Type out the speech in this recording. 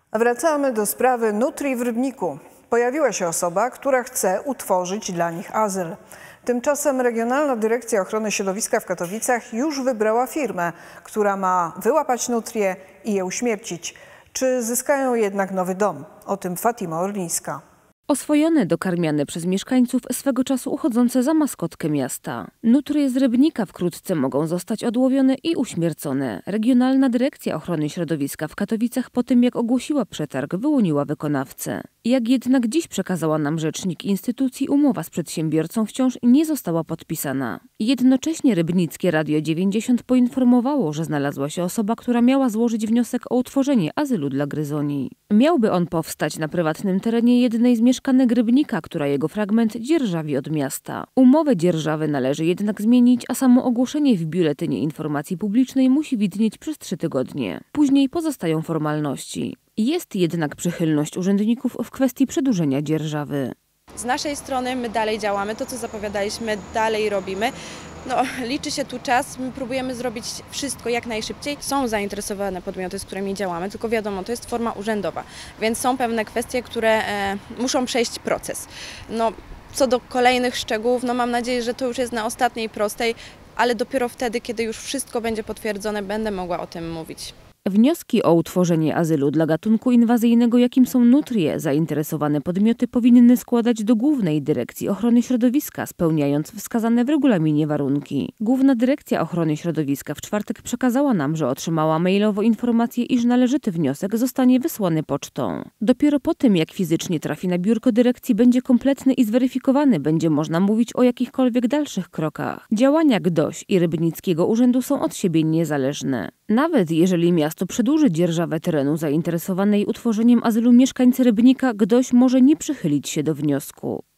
Wracamy do sprawy nutrii w Rybniku. Pojawiła się osoba, która chce utworzyć dla nich azyl. Tymczasem Regionalna Dyrekcja Ochrony Środowiska w Katowicach już wybrała firmę, która ma wyłapać nutrię i je uśmiercić. Czy zyskają jednak nowy dom? O tym Fatima Orlińska. Oswojone, dokarmiane przez mieszkańców, swego czasu uchodzące za maskotkę miasta. Nutrie z Rybnika wkrótce mogą zostać odłowione i uśmiercone. Regionalna Dyrekcja Ochrony Środowiska w Katowicach po tym, jak ogłosiła przetarg, wyłoniła wykonawcę. Jak jednak dziś przekazała nam rzecznik instytucji, umowa z przedsiębiorcą wciąż nie została podpisana. Jednocześnie Rybnickie Radio 90 poinformowało, że znalazła się osoba, która miała złożyć wniosek o utworzenie azylu dla gryzoni. Miałby on powstać na prywatnym terenie jednej z mieszkanek Rybnika, która jego fragment dzierżawi od miasta. Umowę dzierżawy należy jednak zmienić, a samo ogłoszenie w Biuletynie Informacji Publicznej musi widnieć przez 3 tygodnie. Później pozostają formalności. Jest jednak przychylność urzędników w kwestii przedłużenia dzierżawy. Z naszej strony my dalej działamy, to co zapowiadaliśmy dalej robimy. Liczy się tu czas, my próbujemy zrobić wszystko jak najszybciej. Są zainteresowane podmioty, z którymi działamy, tylko wiadomo, to jest forma urzędowa, więc są pewne kwestie, które muszą przejść proces. Co do kolejnych szczegółów, mam nadzieję, że to już jest na ostatniej prostej, ale dopiero wtedy, kiedy już wszystko będzie potwierdzone, będę mogła o tym mówić. Wnioski o utworzenie azylu dla gatunku inwazyjnego, jakim są nutrie, zainteresowane podmioty powinny składać do Głównej Dyrekcji Ochrony Środowiska, spełniając wskazane w regulaminie warunki. Główna Dyrekcja Ochrony Środowiska w czwartek przekazała nam, że otrzymała mailowo informację, iż należyty wniosek zostanie wysłany pocztą. Dopiero po tym, jak fizycznie trafi na biurko dyrekcji, będzie kompletny i zweryfikowany, będzie można mówić o jakichkolwiek dalszych krokach. Działania GDOŚ i Rybnickiego Urzędu są od siebie niezależne. Nawet jeżeli miasto przedłuży dzierżawę terenu zainteresowanej utworzeniem azylu, mieszkańcy Rybnika, GDOŚ może nie przychylić się do wniosku.